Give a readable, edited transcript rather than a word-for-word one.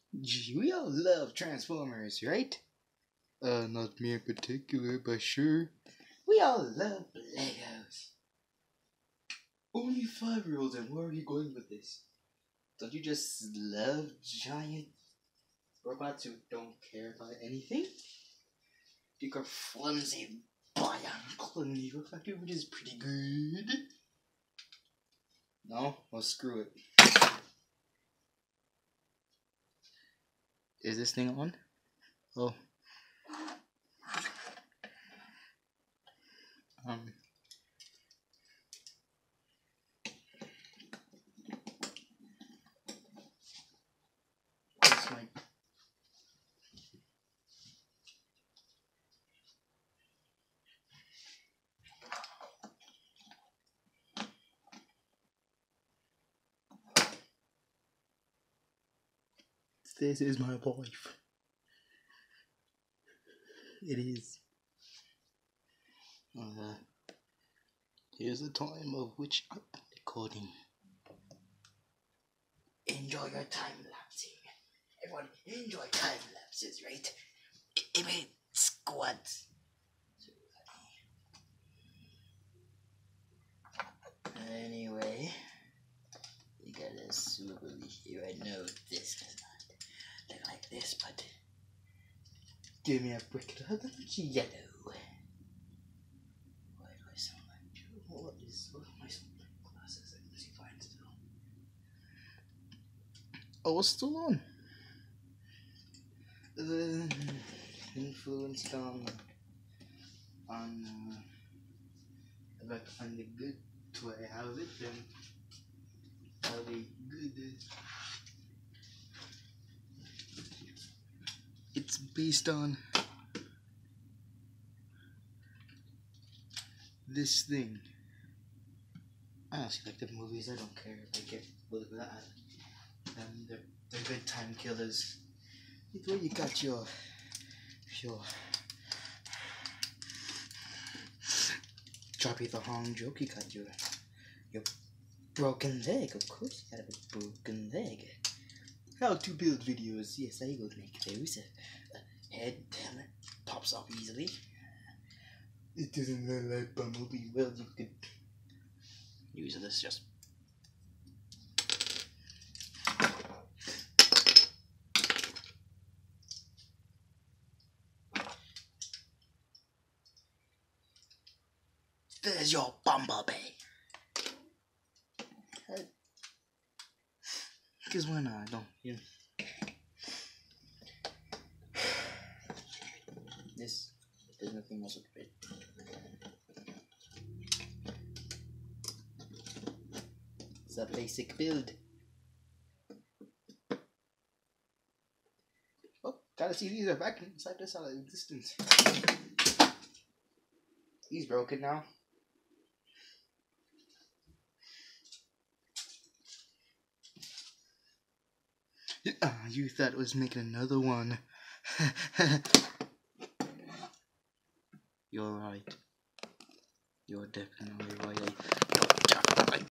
Gee, we all love Transformers, right? Not me in particular, but sure. We all love Legos. Only 5-year-olds, and where are you going with this? Don't you just love giant robots who don't care about anything? You got flimsy bionicle Neo Factory, which is pretty good. No? Well, screw it. Is this thing on? Oh. It's like this is my life. It is. Here's the time of which I'm recording. Enjoy your time lapsing. Everyone, enjoy time lapses, right? It squats. Anyway, you got a swivelly here. I know this does not look like this, but give me a brick that looks yellow. Why do I sound like Joe? What are my glasses? I can see fine still. Oh, it's still on. Influenced on if I can find a good way I have it, then that'll be good. It's based on this thing. I honestly like the movies. I don't care if I get with that. They're good time killers. It's where you got your Choppy the Hong joke. You got your broken leg. Of course, you got a broken leg. How to build videos. Yes, I will make those. Head helmet pops off easily. It doesn't look like Bumblebee. Well, you could use this just. There's your Bumblebee. Because why not? I don't. Yeah. There's nothing else with it. It's a basic build. Oh, gotta see these are back inside this out of existence. He's broken now. You thought it was making another one. You're right. You're definitely right.